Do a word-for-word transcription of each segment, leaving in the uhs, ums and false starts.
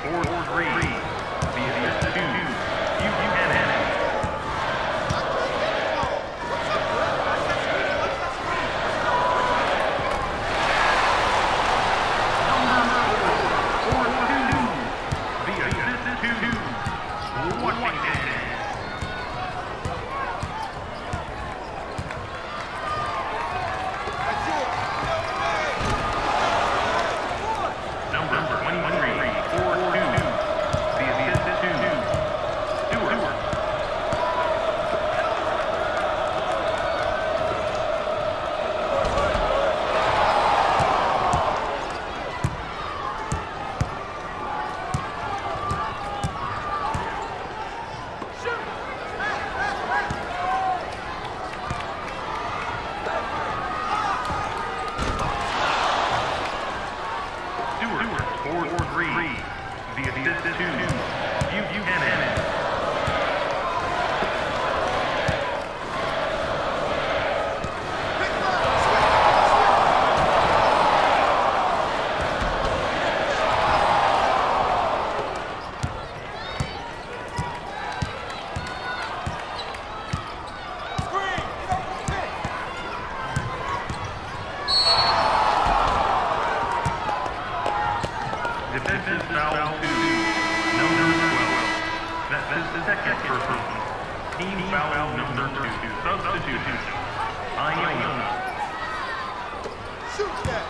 Iona. Shoot that!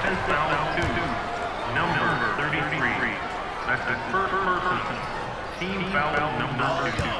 Defense foul two. Number thirty-three. That's the first person. Team foul number two.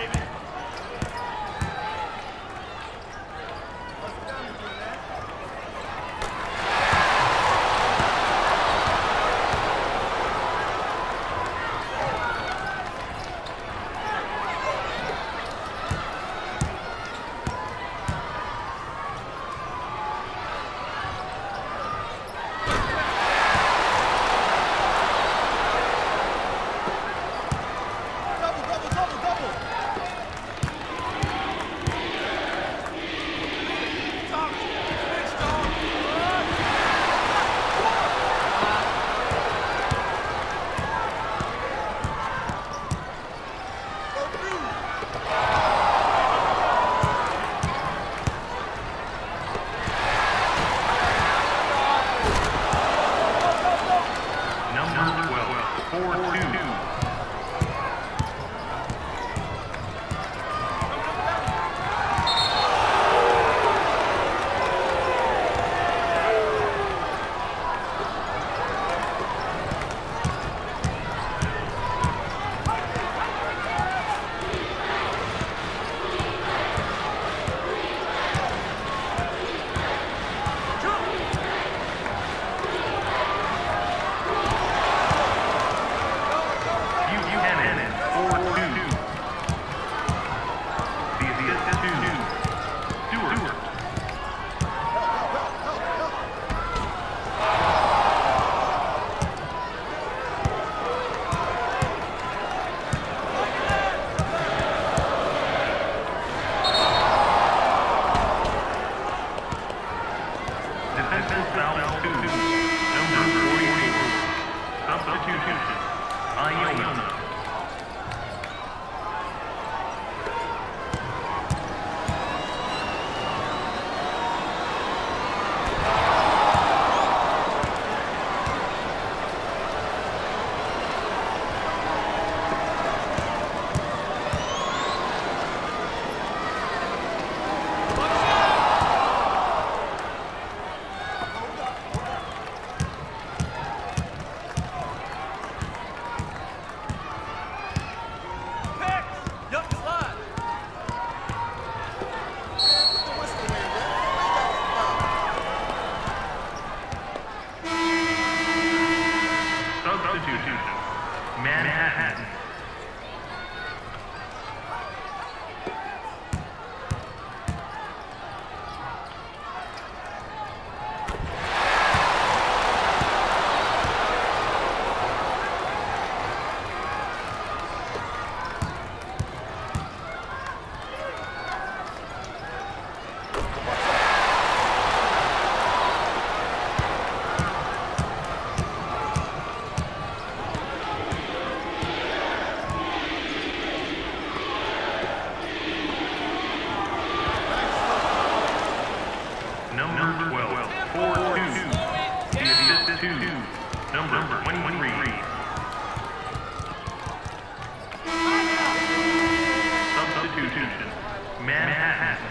Iona. Manhattan. Number twelve, four two, the assist two, number twenty-three. Substitution, Manhattan.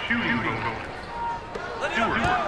Shooting bonus. Stewart.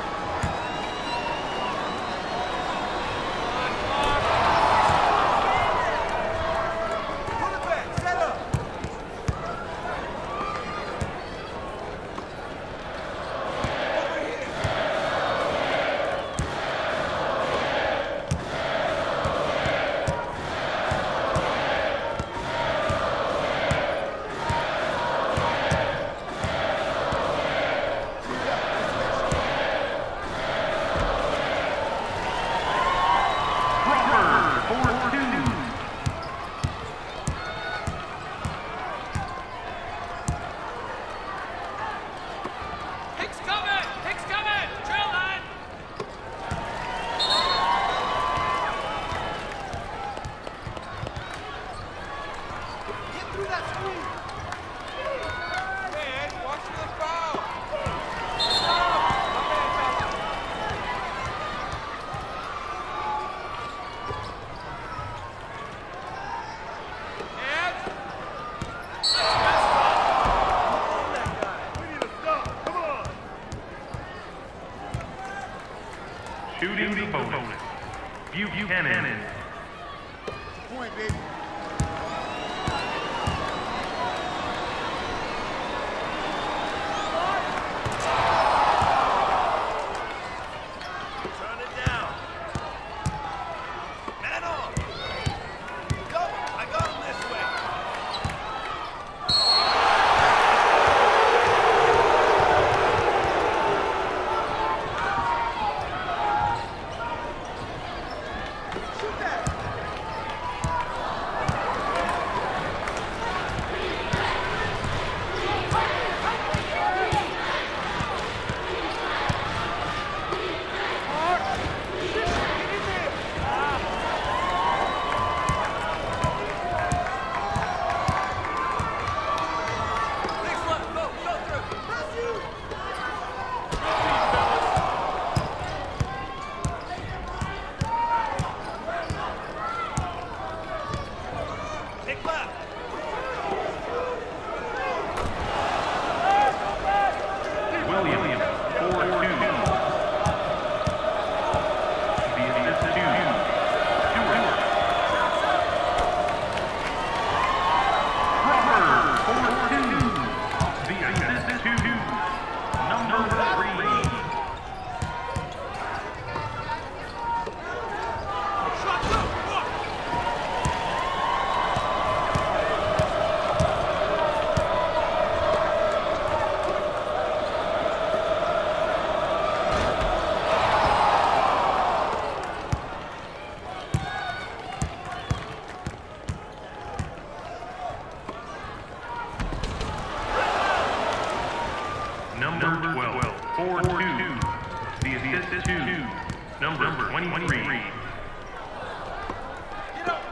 Shooting bonus. Buchanan. Point, baby. Turn it down. Man on. Go. I got him this way. Number twelve, four two. The assist two. Number twenty-three. Get up.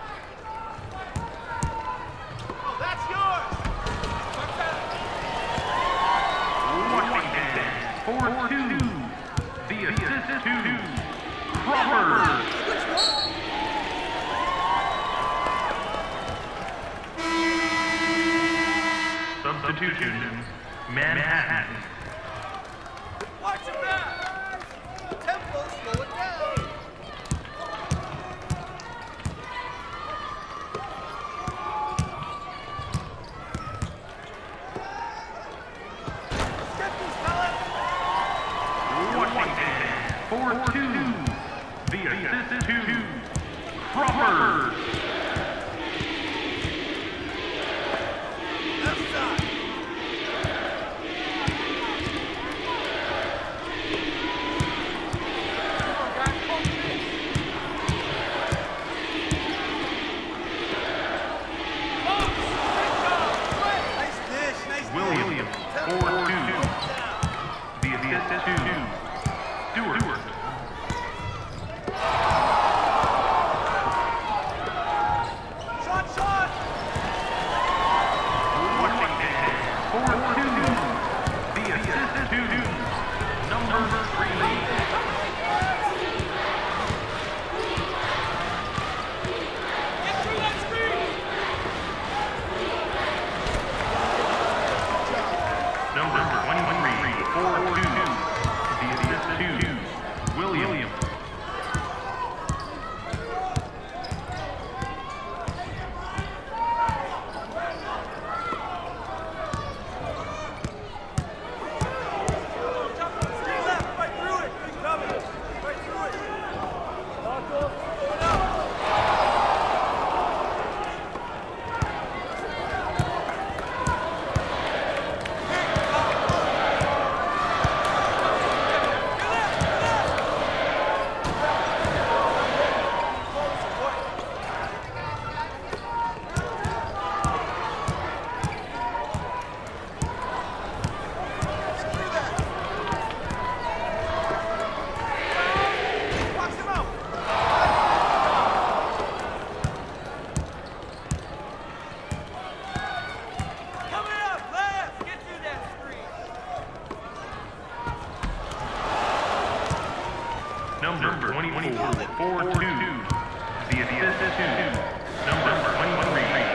Oh, that's yours. Washington, four two. The assist two. Crawford. Substitutions, Manhattan. Watch it back. Tempo, slow it down. Get these fellas. Washington, four two. The assist two. Crawford. Left side. Williams, four two. The assist two. Stewart. Shot, shot. Washington, four two. The assist two. Number three. Get through that screen. Number twenty-one. number twenty-four, four two. The assist two, number twenty-three.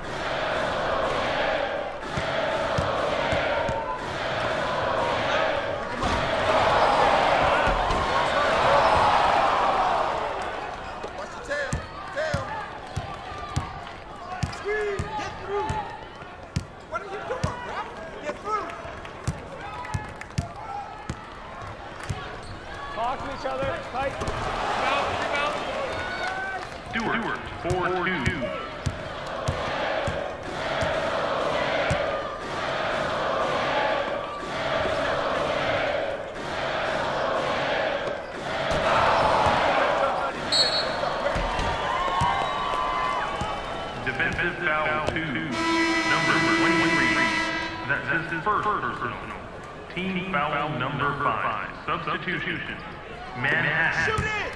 Team foul number five. Substitution. Manhattan. Shoot it!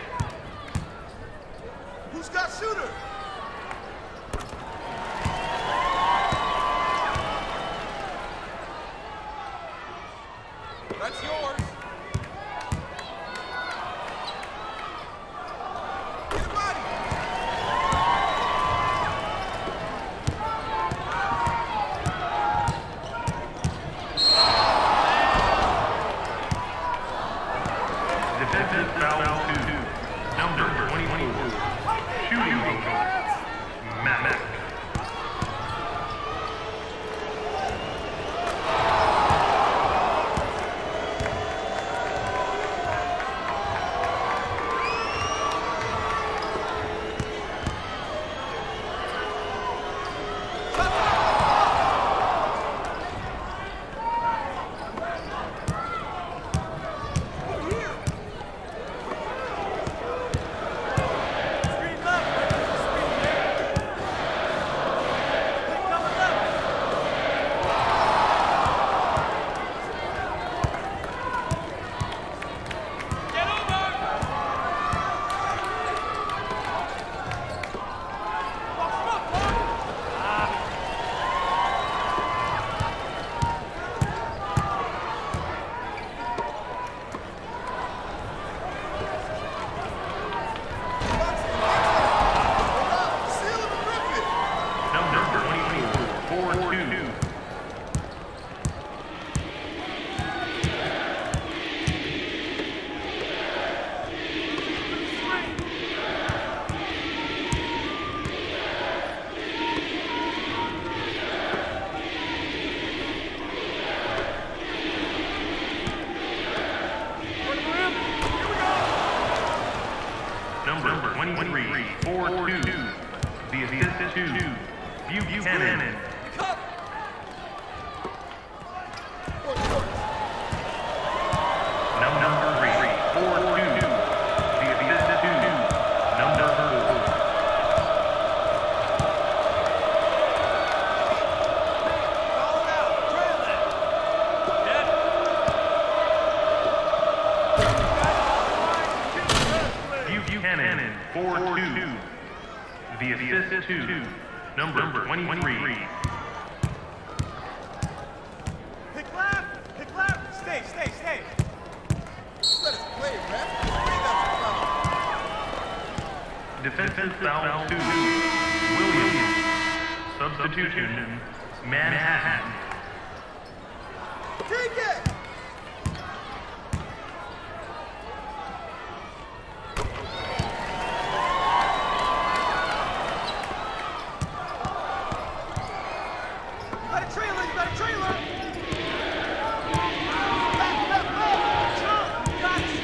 Who's got shooter? That's yours. Get a body. Defensive foul two. Number twenty-four. Shooting goal. Mac. Number twenty-three, four two. The assist two. Buchanan. Number three, four two. The assist two. Number four. Call it out. Trail it. Dead. Buchanan, four two. The assist two. Number twenty-three. Pick left. Pick left. Stay, stay, stay. Let us play, ref. Bring up the foul. Defensive foul two. Williams. Substitution. Manhattan. Take it! You got a trailer. You got a trailer. Left, left, left. Jump. You got it.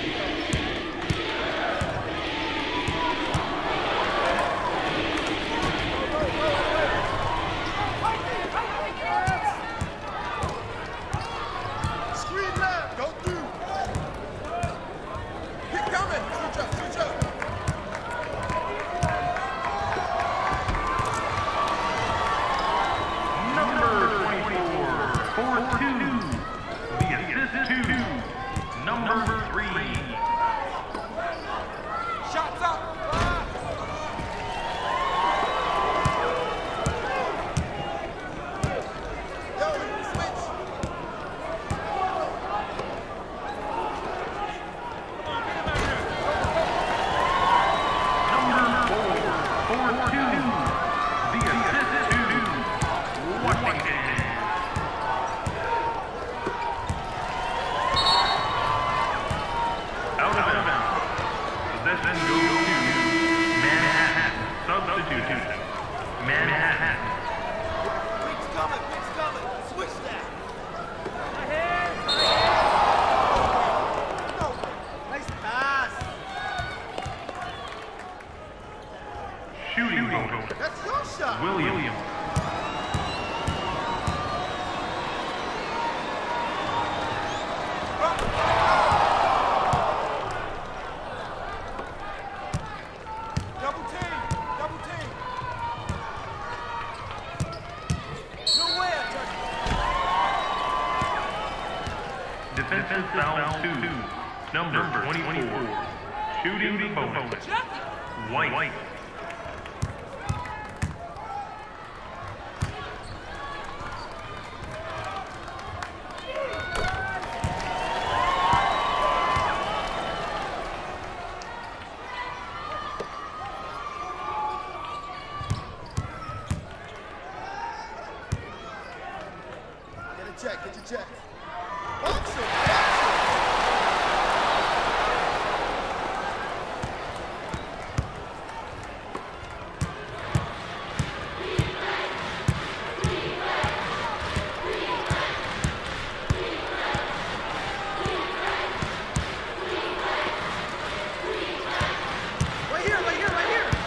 Defensive foul two. Number twenty-four. Shooting the bonus. White. White. Check, get your check. Box it, box it. Right here, right here, right here.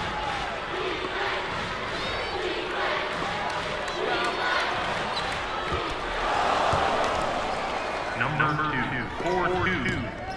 Number two, four two.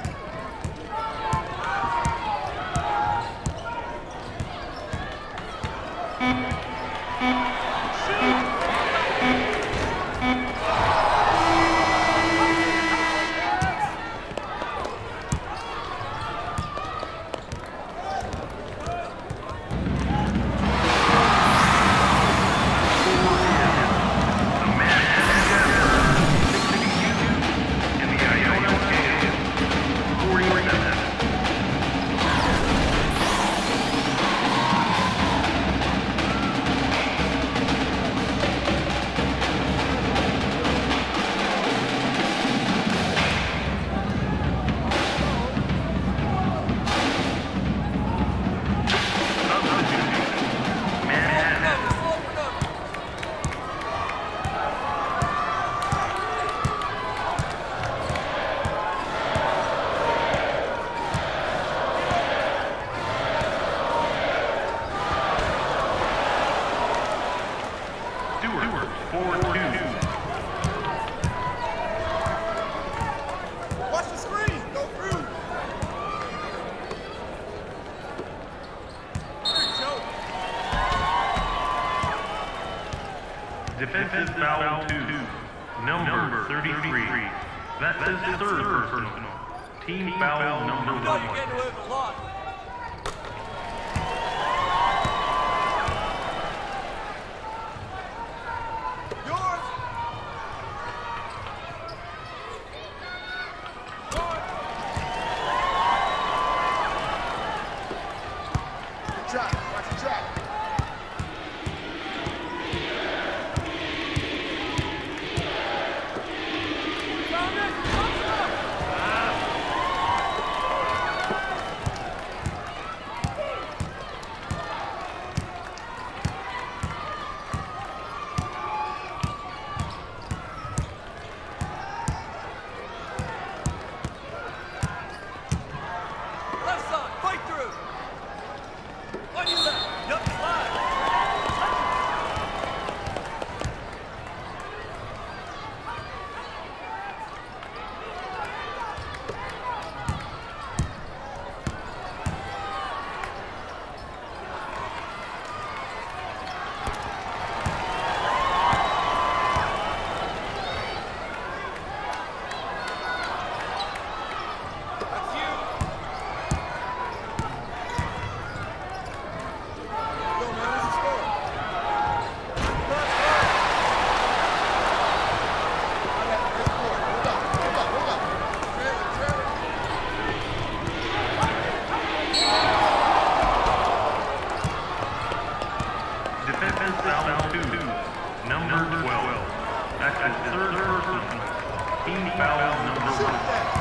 Watch the screen, go through. Defensive foul two. Number thirty-three. That's his third personal. Team foul number You know you're one. getting away with a lot. Yours. Good try, watch the track. Left side, fight through. On your left. Yup, slide. That's you. Yo, man, what's the score? I got the good score. Hold up, hold up, hold up. Trailer, trailer. Defensive foul two. Number twelve. That's his third personal. Team foul number Shoot one. that.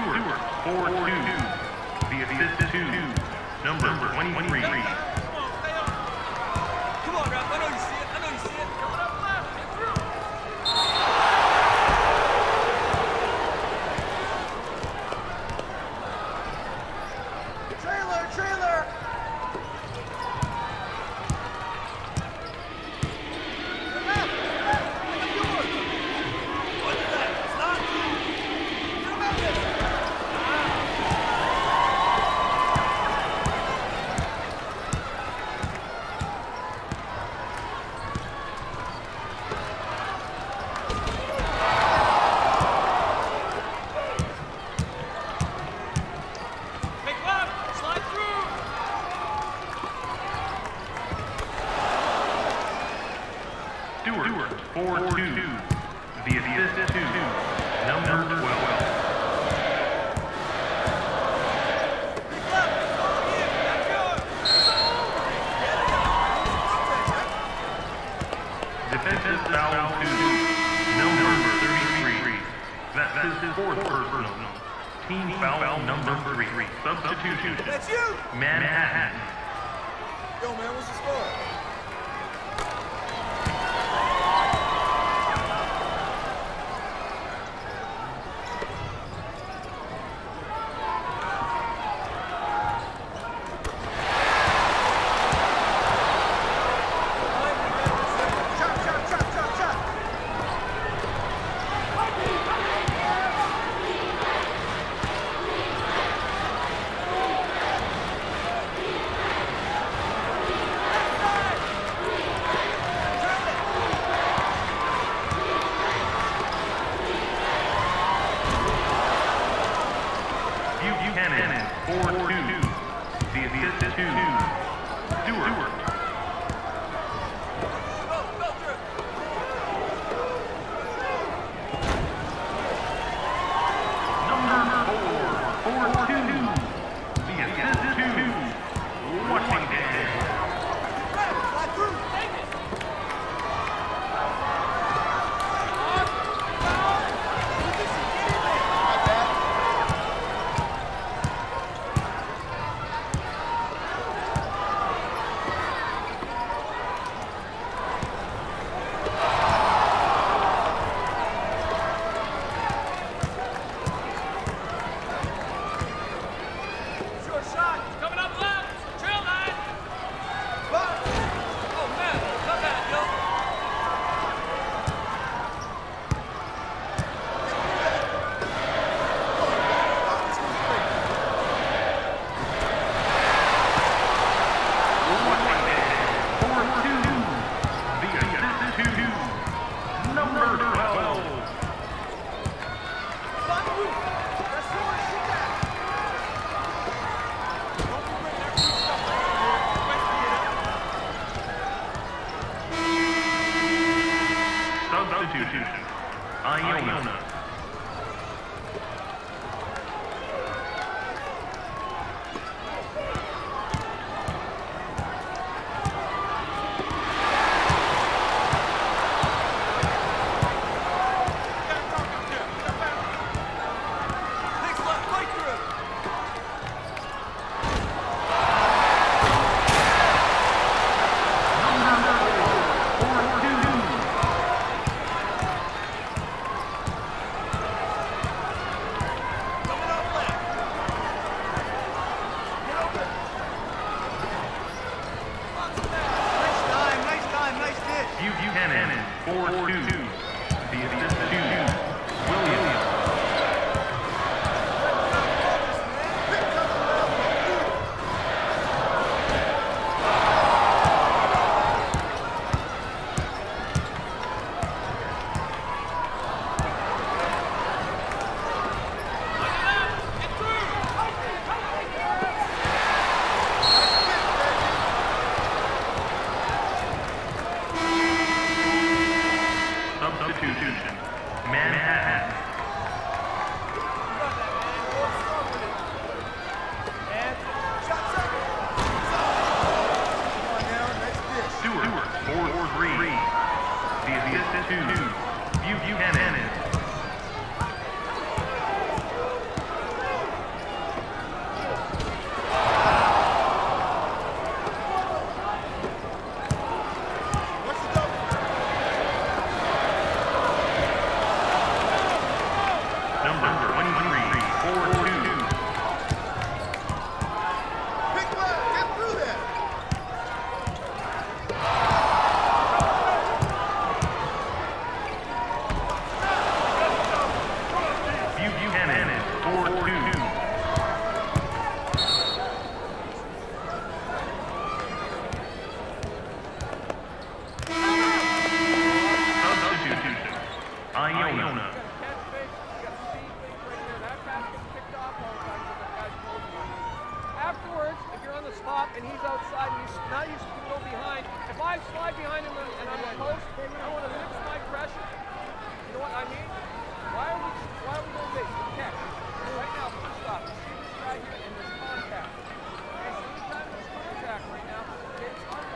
Stewart, four two. The assist to number twenty-three. Come on, stay on. Come on, Ralph. I know you see it. I know you see it. Coming up left. Get through. Trailer, trailer. Left, left. Stewart. On your left. Stop. Get him out there. Make left. Slide through. Stewart, four two. The assist to number twelve. Make left. Follow you. That's yours. Defensive foul to number thirty-three. That is his fourth personal. Team foul number three. Substitution. That's you. Manhattan. Yo, man, what's the score? Chop, chop, chop, chop, chop. Buchanan, four two. The assist to Stewart. Go, go through. Number four, four two. The assist to Washington. Left, slide through. Take it. Not bad. top and he's outside and he's now you go behind. If I slide behind him and I'm close, I want to mix my pressure. You know what I mean? Why are we why are we going base? Okay. Right now, first off, you see this guy here and there's contact. Okay, so anytime there's contact right now, okay, it's hard to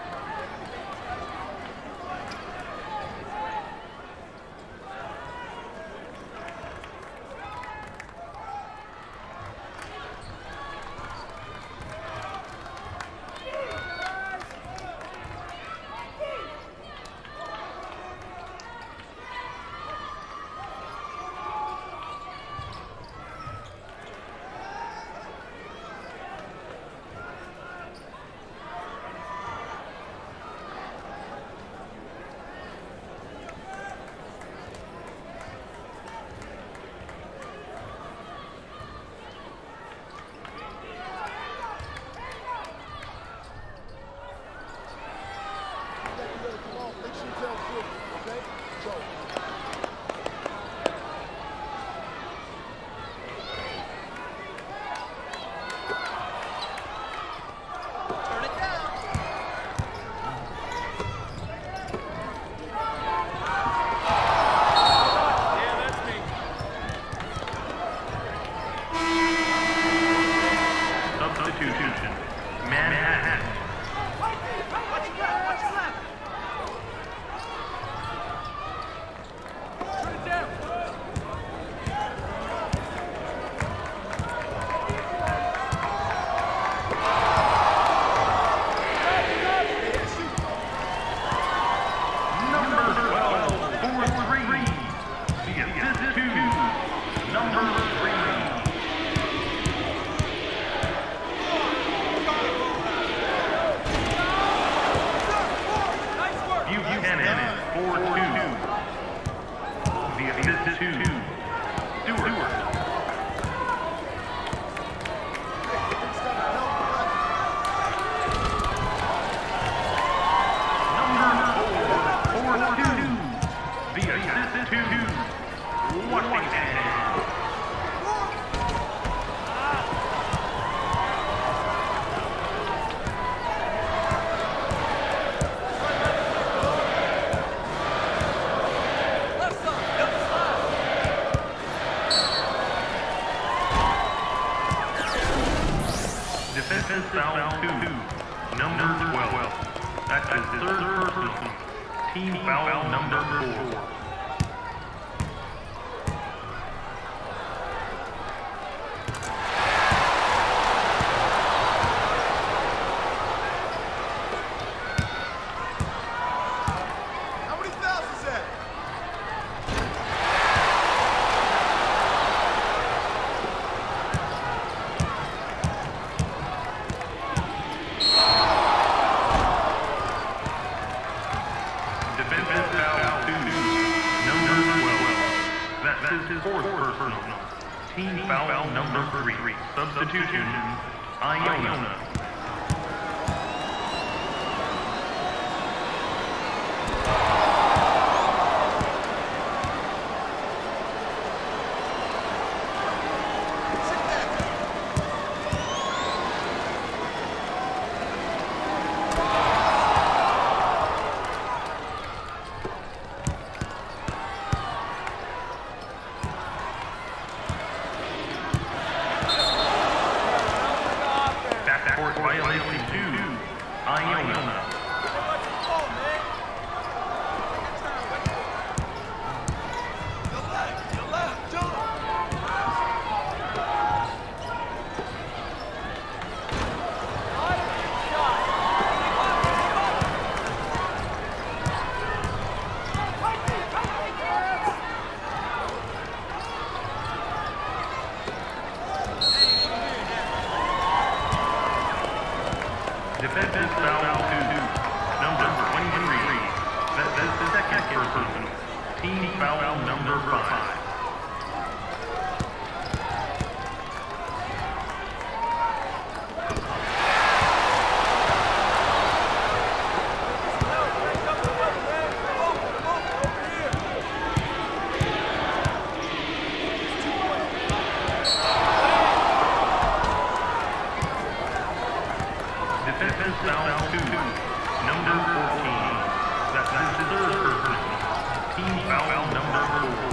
foul two, number twelve. That's his third personal. Team foul number four. How many fouls is that? Defensive foul two, number twelve. That's his fourth personal. Team foul number three. Substitution, Iona. Backcourt violation two, Iona. Defensive foul two, number twenty-three. That's the second personal. Team foul number five. foul two. Number fourteen. That's his third personal. Team foul number four.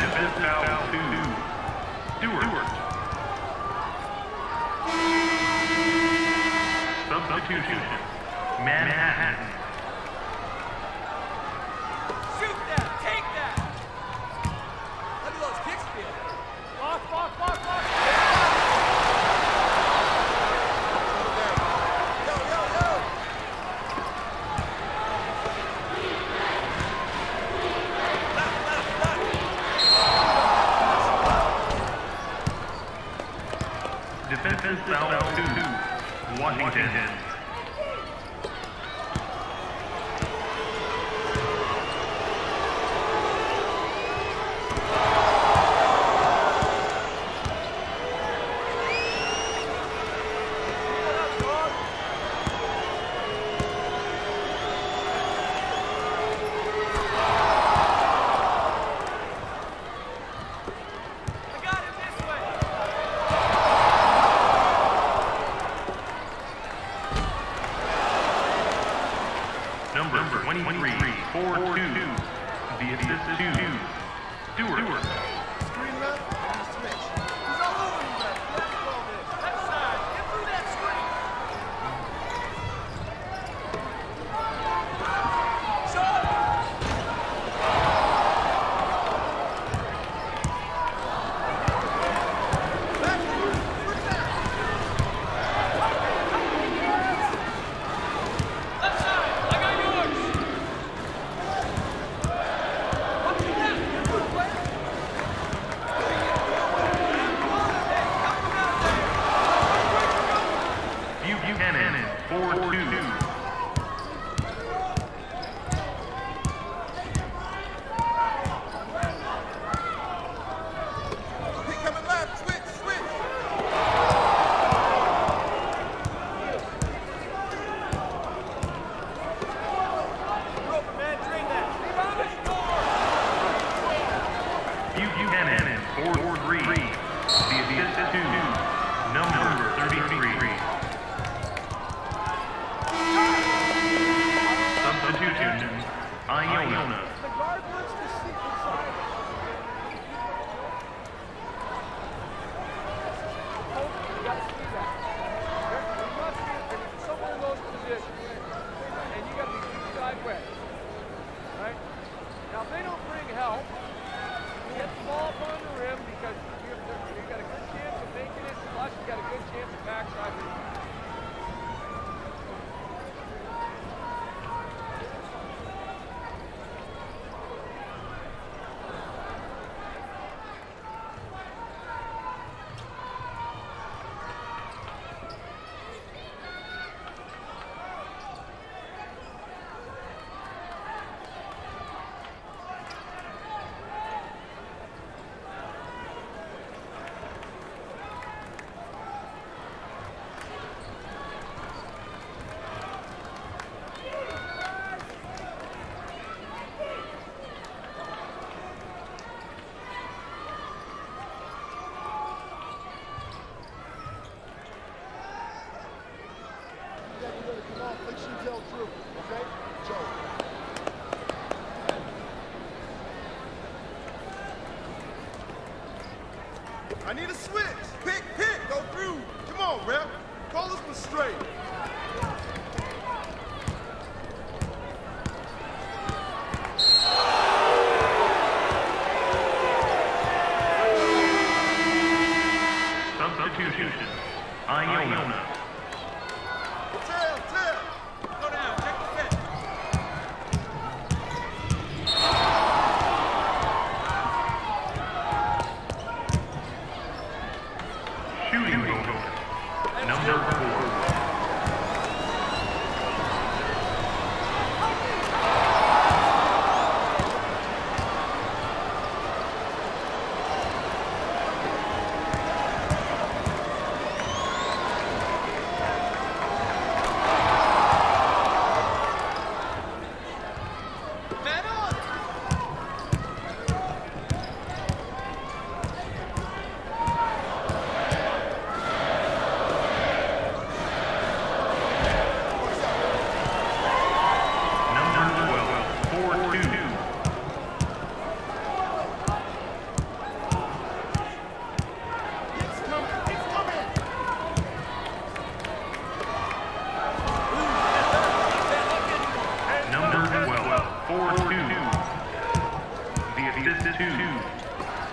Defensive foul two. Stewart. Substitution. Manhattan. Shoot that! Take that! Look at those kicks feel. Box, box, box, box. Yo, yo, yo. Defensive foul two. Washington. I got him this way. Number twenty-three, four two. The assist two. Stewart. Screen left, and you switch. He's all over you guys. Let's call this. Left side. Get through that screen. Shot. Back to you. Switch that. Left side. I got yours. Up to that. Get through the way. Hey, help him out there. Buchanan, four two. He coming left. Switch, switch. You're open, man. Drain that. Rebound and score. Buchanan, four three. The assist two. Number thirty-three. Substitution. Iona. The guard wants to see inside. Coach, you got to see that. There, there must be there's someone in those positions, and you got to be inside way. Right? Now, if they don't bring help, get the ball up on the rim because you you got a good chance of making it. Plus, you got a good chance of backside rebound. Yeah, you better come on. Make sure you tell Drew, okay? Joe. I need a switch. Pick, pick, go through. Come on, rep. Call this one straight. Substitution. Iona. Tail, tail. Go down. Check the set. Shooting opponent. Number four.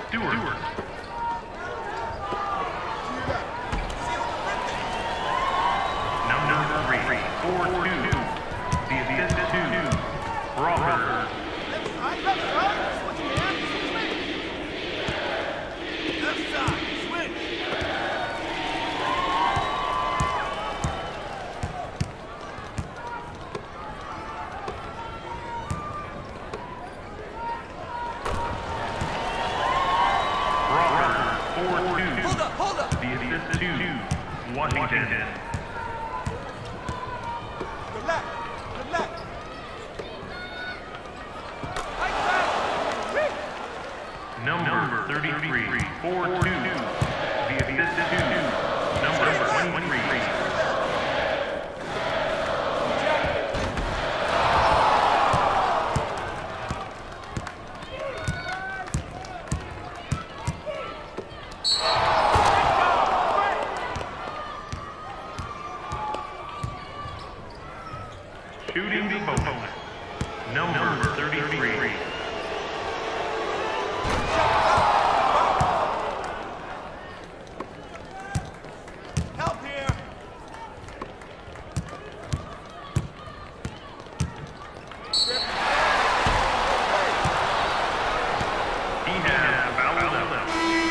Stewart. Stewart. Number three, four two. The assist to Roberts. Left side, left side. Switch, man. Switch. Left side, switch. Roberts, four two. Hold up, hold up. The assist to Washington. Good left, good left. Number thirty-three, four two. The assist to number twenty-three. Shooting the opponent. Number thirty-three. Help here. He has fouled out.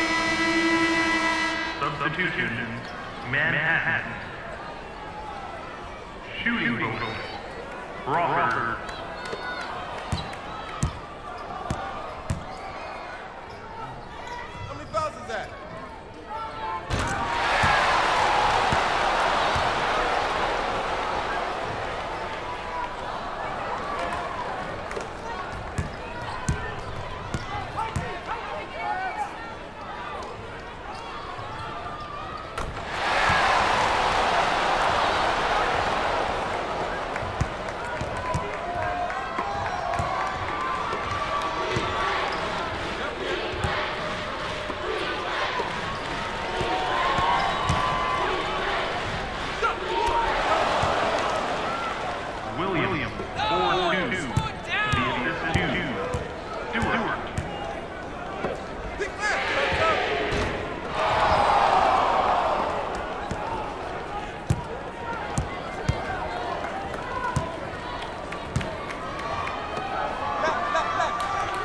Substitution. Manhattan. Shooting opponent. Roberts. How many fouls is that? William, four two. The assist to Stewart. Pick left. Left, left, left.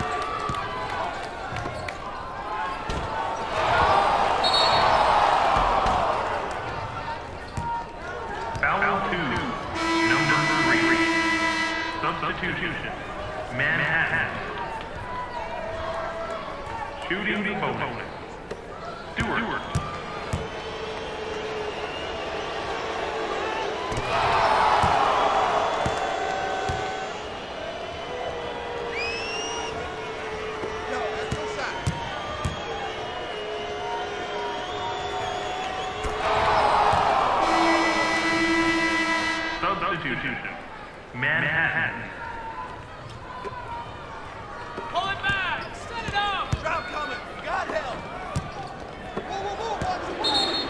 Foul two. Number three. Substitution. Manhattan. Shooting the opponent. Stewart. Yo, that's no shot. Substitution. Manhattan. Pull it back. Set it up. Drop coming. God help. Whoa, whoa, whoa. Watch the ball.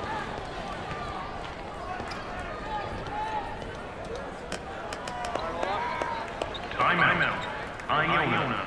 Timeout. Iona.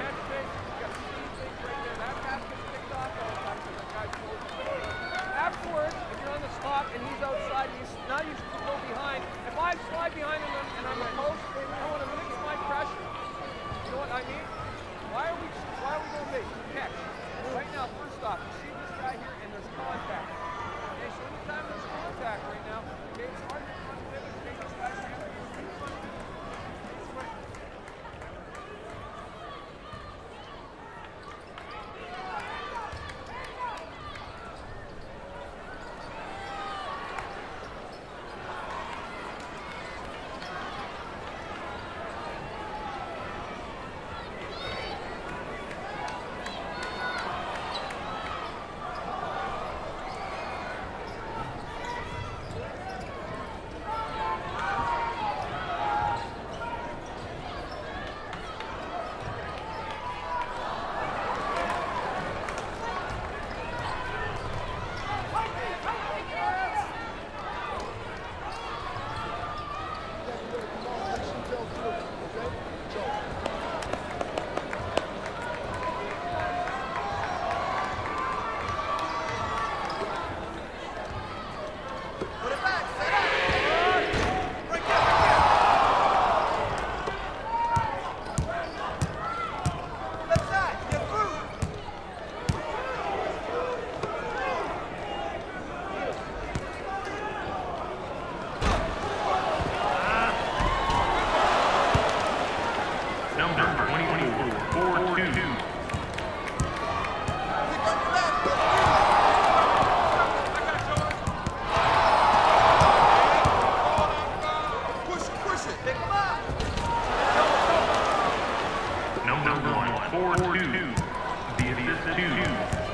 Afterwards, if you're on the spot and he's outside, and he's, now you go behind. If I slide behind him and I'm a post, I want to mix my pressure. You know what I mean? Why are we why are we going big? Catch. Right now, first off, you see this guy here and there's contact. Okay, so anytime there's contact right now, okay, it's hard to run with it. Okay, these guys are going to be fun.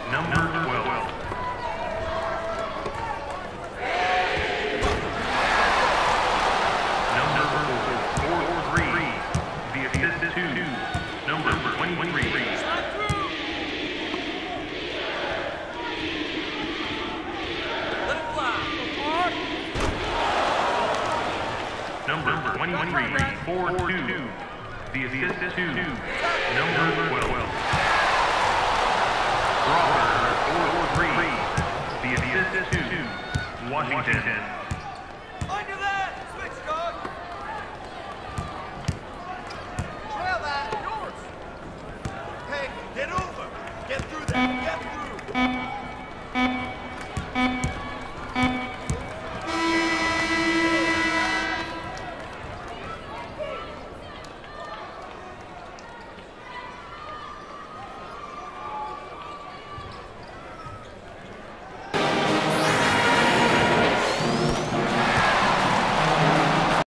number twelve. Number four, three. The assist to number twenty-three. Slide through. Let it fly. Number twenty-three, four two. The assist to number twelve. Robert, four three. The assist to Washington.